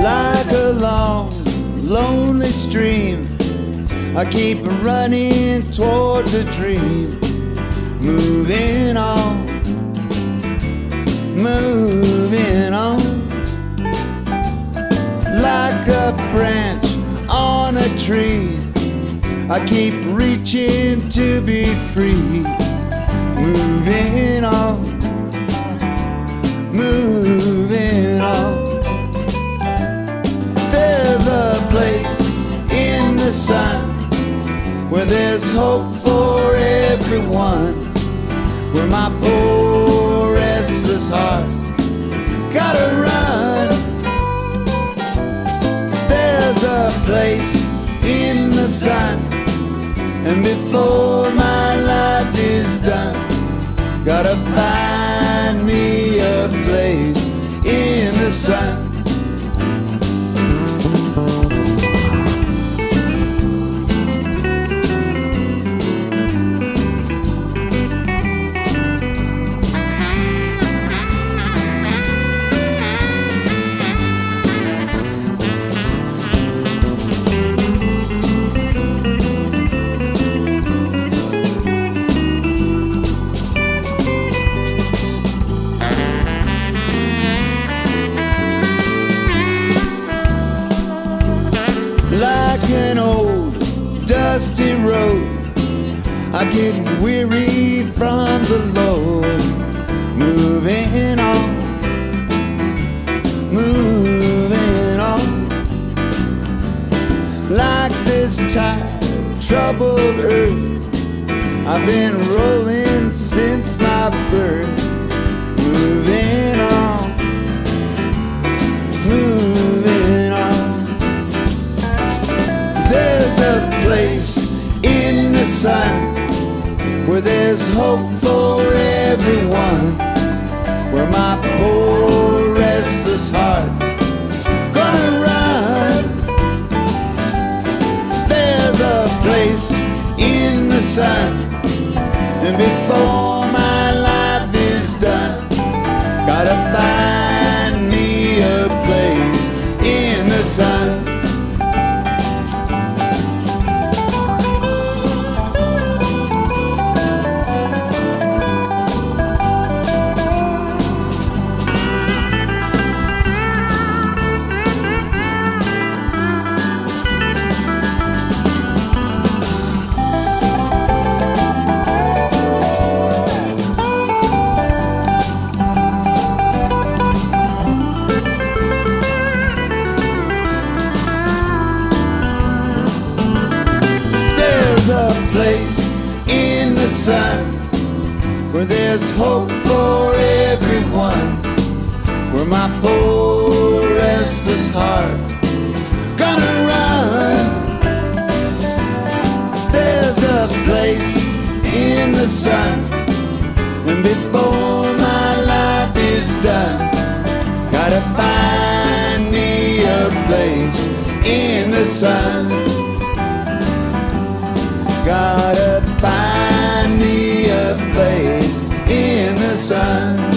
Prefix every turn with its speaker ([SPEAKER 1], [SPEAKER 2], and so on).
[SPEAKER 1] like a long, lonely stream. I keep running towards a dream, moving on, moving on. Like a branch on a tree, I keep reaching to be free, moving on, moving on. There's a place in the sun where there's hope for everyone, where my poor restless heart gotta run. There's a place in the sun, and before my life is done, gotta find me a place in the sun. Like an old dusty road, I get weary from the load, moving on, moving on. Like this tired, troubled earth, I've been rolling since my birth, moving on, moving on. There's a place in the sun where there's hope for everyone, where my poor restless heart gonna run. There's a place in the sun, and before my life is done, gotta find me a place in the sun. There's a place in the sun where there's hope for everyone, where my poor restless heart gonna run. There's a place in the sun, and before my life is done, gotta find me a place in the sun. Gotta find me a place in the sun.